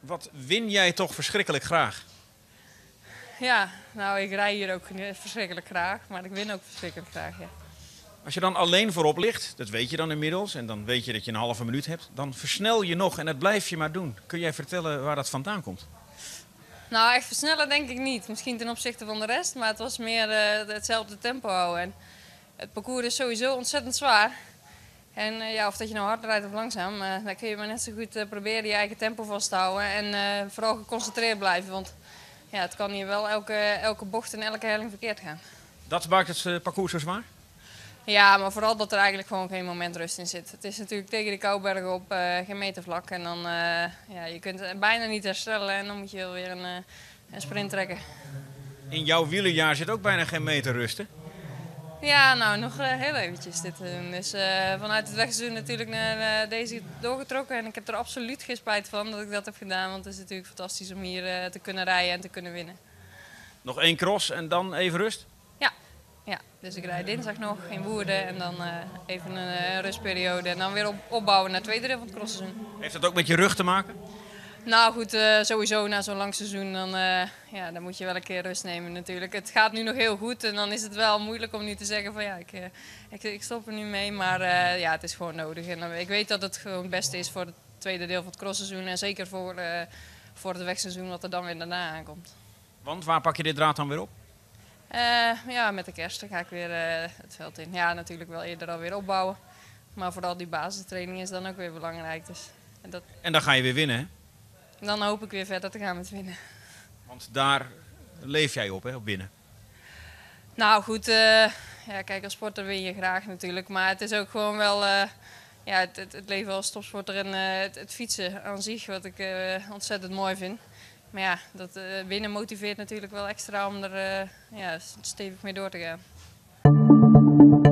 Wat win jij toch verschrikkelijk graag? Ja, nou ik rij hier ook verschrikkelijk graag, maar ik win ook verschrikkelijk graag, ja. Als je dan alleen voorop ligt, dat weet je dan inmiddels, en dan weet je dat je een halve minuut hebt, dan versnel je nog en dat blijf je maar doen. Kun jij vertellen waar dat vandaan komt? Nou, echt versnellen denk ik niet. Misschien ten opzichte van de rest, maar het was meer hetzelfde tempo houden. En het parcours is sowieso ontzettend zwaar. En ja, of dat je nou hard rijdt of langzaam, dan kun je maar net zo goed proberen je eigen tempo vast te houden. En vooral geconcentreerd blijven, want ja, het kan hier wel elke bocht en elke helling verkeerd gaan. Dat maakt het parcours zo zwaar? Ja, maar vooral dat er eigenlijk gewoon geen moment rust in zit. Het is natuurlijk tegen de Koubergen op geen meter vlak. En dan ja, je kunt bijna niet herstellen en dan moet je wel weer een sprint trekken. In jouw wielerjaar zit ook bijna geen meter rust, hè? Ja, nou nog heel eventjes dit te doen. Dus vanuit het wegseizoen natuurlijk naar deze doorgetrokken. En ik heb er absoluut geen spijt van dat ik dat heb gedaan. Want het is natuurlijk fantastisch om hier te kunnen rijden en te kunnen winnen. Nog één cross en dan even rust? Ja, dus ik rijd dinsdag nog in Woerden en dan even een rustperiode. En dan weer opbouwen naar het tweede deel van het crossseizoen. Heeft dat ook met je rug te maken? Nou goed, sowieso na zo'n lang seizoen dan moet je wel een keer rust nemen natuurlijk. Het gaat nu nog heel goed en dan is het wel moeilijk om nu te zeggen van ja, ik stop er nu mee. Maar ja, het is gewoon nodig. En ik weet dat het gewoon het beste is voor het tweede deel van het crossseizoen. En zeker voor het wegseizoen wat er dan weer daarna aankomt. Want waar pak je dit draad dan weer op? Ja, met de kerst dan ga ik weer het veld in. Ja, natuurlijk wel eerder alweer opbouwen. Maar vooral die basistraining is dan ook weer belangrijk. Dus, En dan ga je weer winnen, hè? dan hoop ik weer verder te gaan met winnen. Want daar leef jij op, hè? Op winnen. Nou goed, ja, kijk, als sporter win je graag natuurlijk. Maar het is ook gewoon wel ja, het leven als topsporter en het fietsen aan zich, wat ik ontzettend mooi vind. Maar ja, dat winnen motiveert natuurlijk wel extra om er ja, stevig mee door te gaan.